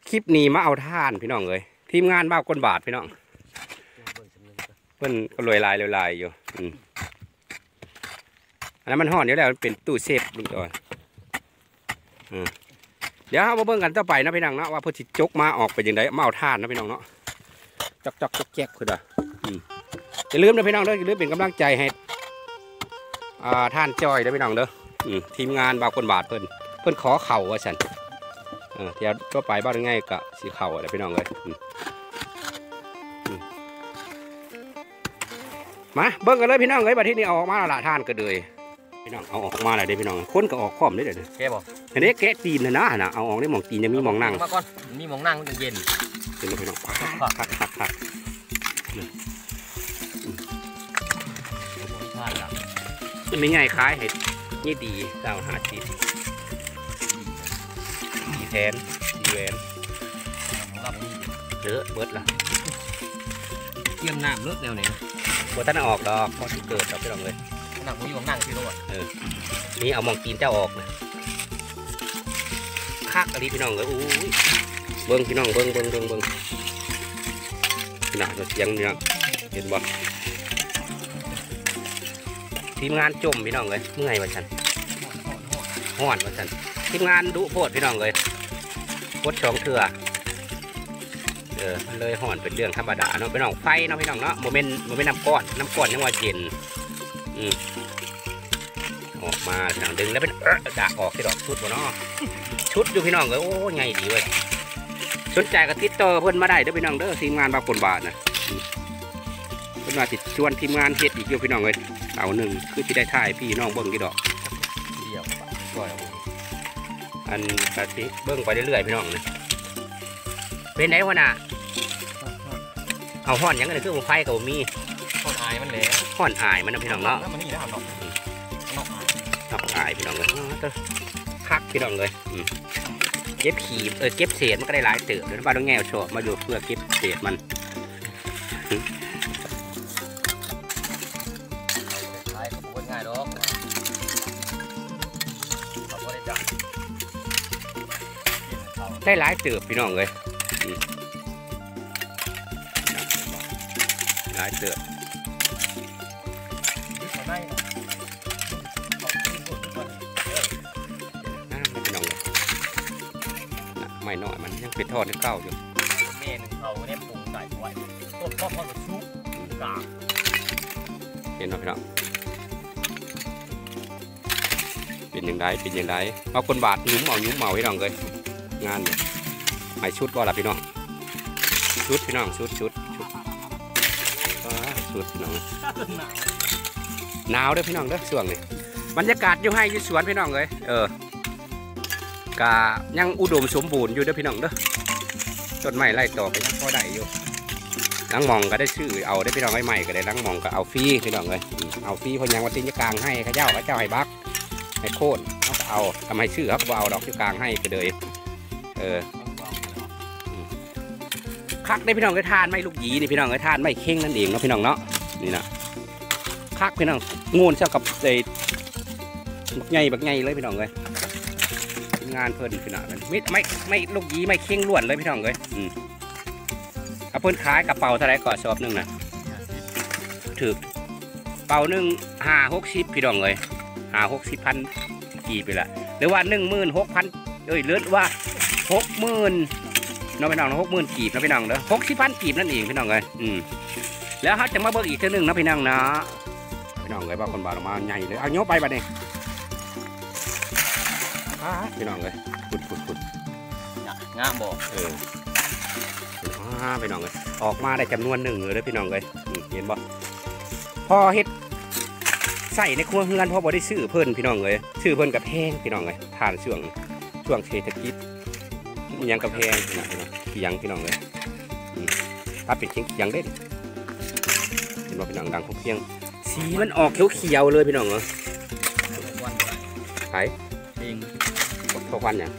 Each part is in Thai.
คลิปนี้มาเอาท่านพี่น้องเลยทีมงานบ้าก้นบาทพี่น้องเพิ่นก็ลอยลายอยู่อันนั้นมันห่อนอยู่แล้วมันเป็นตู้เซฟลุงจอยเดี๋ยวเราเบิ่งกันต่อไปนะพี่น้องเนาะว่าเพิ่นสิจกมาออกไปยังไงมาเอาท่านนะพี่น้องเนาะจอกแจ๊กคือเด้ออย่าลืมนะพี่น้องเด้ออย่าลืมเป็นกำลังใจให้ท่านจอยนะพี่น้องเด้อทีมงานบ้าก้นบาทเพิ่นขอเข่าว่าฉันเที่ยวทั่วไปบ้านง่ายกับสีเข่าอะไรพี่น้องเลยมาเบิ้งกันเลยพี่น้องเลยบัดที่นี่เอาออกมาละท่านก็เลยพี่น้องเอาออกมาอะไรได้พี่น้องคนก็ออกพร้อมได้เลยแกบอกอันนี้แกะตีนนะเอาออกได้มองตีนยังมีมองนั่งมาก่อนมีมองนั่งมันเย็นเป็นพี่น้องพักมันไม่ง่ายคล้ายเห็ดนี่ดีดาวหาจีแทนดีแวนเยอะเบิดละเกี่ยมน้ำเลือดเร็วไหนพอท่านออกดอกพอที่เกิดดอกไปลองเลยหนักมีมองนั่งที่รถนี่เอามองตีนเจ้าออกนะคักอะไรพี่น้องเลยอู้ยเบิ้งพี่น้องเบิ้งหนักเสียงนี่นะเห็นบ่ทีมงานจมพี่น้องเลยเมื่อไงวะฉันห่อนวะฉันทีมงานดุโพดพี่น้องเลยพด2 เถื่อมันเลยห่อนเป็นเรื่องธรรมดาเนาะพี่น้องไฟเนาะพี่น้องเนาะโมเมนต์น้ำก้อนยังว่าเย็นออกมาพี่น้องดึงแล้วเป็นด่าออกที่ดอกชุดบ่เนาะชุดอยู่พี่น้องเลยโอ้ไงดีเว้ยสนใจก็ติดต่อเพิ่นมาได้เด้อพี่น้องเด้อทีมงานบางคนบาทนะเพิ่นมาติดชวนทีมงานเฮ็ดอีกอยู่พี่น้องเลยเอาหนึ่งคือที่ได้ถ่ายพี่น้องเบิ้งกี่ดอกเดียวก่อยอันกะทิเบิ้งไปเรื่อยๆพี่น้องนะเป็นไหนวะน่ะเอาห่อนยังไงคือผมไฟกับผมมีห่อนอายมันเลยห่อนอายมันนะพี่น้องเนาะมันนี่นะนอกอายพี่น้องเลยคักพี่น้องเลยเก็บขีบเก็บเศษมันก็ได้หลายเติบเดี๋ยวบ้านต้องแง่โฉบมาดูเพื่อเก็บเศษมันง่ายดอกได้หลายเติบพี่น้องเลยหลายเติบพี่น้องเลยไม่น้อยมันยังเป็นทอดเก่าอยู่แม่หนึ่งเขาเนี่ยปรุงใส่ไว้ต้นทอดกับซุปกากเห็นไหมพี่น้องเป็นยังไงเอาคนบาดหนุ่มเมาพี่น้องเลยงานหมายชุดว่าล่ะพี่น้องชุดพี่น้องชุดพี่น้องหนาวด้วยพี่น้องเด้อช่วงนี้บรรยากาศอยู่ให้อยู่สวนพี่น้องเลยกะยังอุดมสมบูรณ์อยู่ด้วยพี่น้องเด้อต้นไม้ไล่ต่อไปพอได้อยู่ล้างมองก็ได้ชื่อเอาได้พี่น้องใหม่ก็ได้ล้างมองก็เอาฟรีพี่น้องเลยเอาฟรีพยังวันที่จะกลางให้ข้าเจ้าให้บักให้โค่นเขาก็เอาทำให้ชื่อครับว่าเอาดอกที่กลางให้ไปเลยคักได้พี่น้องก็ทานไม่ลูกหยีนี่พี่น้องก็ทานไม่เข่งนั่นเองเนาะพี่น้องเนาะนี่นะคักพี่น้องงูนเท่ากับไอ้ใหญ่แบบใหญ่เลยพี่น้องเลยงานเพิ่นพี่น้องไม่ลูกหยีไม่เข่งล้วนเลยพี่น้องเลยเอาเพิ่นขายกระเป๋าเท่าไรก่อนชอบนึงนะถือเป๋านึง50-60พี่น้องเลย50-60,000กี่ไปละหรือว่า16,000เลือดว่า60,000น้องพี่น้อง60,000กีบนะพี่น้องเด้อ60,000กีบนั่นเองพี่น้องเลยแล้วเขาจะมาเบิกอีกเท่านึงนะพี่น้องนะพี่น้องเลยว่าคนบาลมาใหญ่เลยเอาโยไปบัดนี้พี่น้องเลยขุดงามบอกพี่น้องเลยออกมาได้จำนวนหนึ่งเลยพี่น้องเลยเห็นบ่พอเฮ็ดใส่ในครัวเฮือนพอบได้ซื้อเพิ่นพี่น้องเลยซื้อเพิ่นกับแพงพี่น้องเลยทานช่วงเศรษฐกิจยังกับแพงพี่น้องพี่น้องเลยถ้าเป็นเคียงได้เห็นบ่พี่น้องดังของเคียงสีมันออกเขียวเลยพี่น้องเหรอไผ่เองทอควันเนี่ย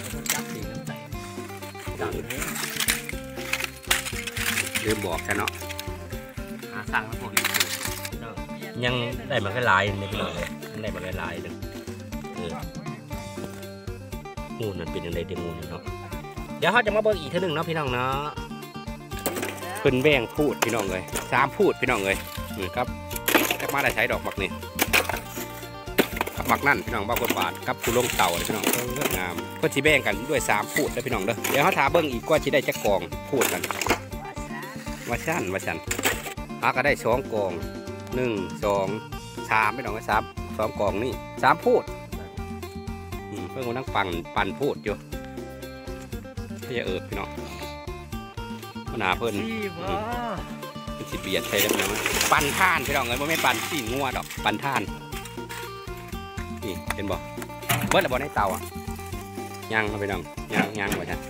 ลืมบอกแค่เนาะสั่งมาผมยังได้มาแค่ลายไม่เป็นไรได้มาแค่ลายหนึ่งงูนั่นเป็นยังไงเด็กงูเนาะเดี๋ยวเขาจะมาเบิ่งอีกเท่านึงเนาะพี่น้องเนาะเพิ่นแบ่งพูดพี่น้องเลย3พูดพี่น้องเลยนี่ครับแค่มาได้ใช้ดอกหมักนี่กับหมักนั่นพี่น้องบ้าคนบาทกับผู้ลงเต่าพี่น้องเลือกงามก็สิแบ่งกันด้วย3พูดนะพี่น้องเด้อเดี๋ยวเขาถาเบิ่งอีกก็สิได้จักกองพูดกันว่าชั้นก็ได้2กอง1 2 3พี่น้องก็2กองนี่3พูดเพิ่งกำลังปั่นพูดอยู่พี่จะพี่น้องปัญหาเพิ่นเป็นสิเบียดใช่แล้วพี่น้องปั่นท่านพี่น้องเอ้ยไม่ปั่นสีงัวดอกปั่นท่านนี่เห็นบ่เบิดแล้วบ่ในเตายังมาพี่น้องยังบ่ใช่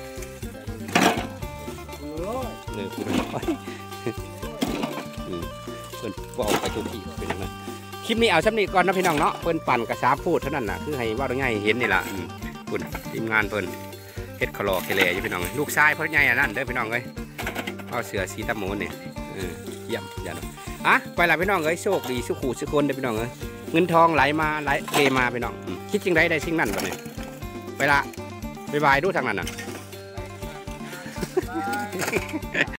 เนื้อคุณน้อยเพิ่นก็ออกไปทุกที่เป็นยังไงคลิปนี้เอาซ้ำนี้ก่อนนะพี่น้องเนาะเพิ่นปั่นกระซาพูดเท่านั้นน่ะคือให้ว่าได้ง่ายเห็นนี่ล่ะคุณทีมงานเพิ่นเฮ็ดคลอเคเลอยู่พี่น้องลูกชายเพิ่นใหญ่อันนั้นเด้อพี่น้องเอ้ยเอาเสือสีตะโมนเนี่ยเยี่ยมอย่าดูไปละพี่น้องเอ้ยโชคดีสุขุสุคนเด้อพี่น้องเอ้ยเงินทองไหลมาไหลเทมาพี่น้องคิดจริงได้สิ่งนั้นบ่เนี่ยไปละบ๊ายบายดูทางนั้นน่ะ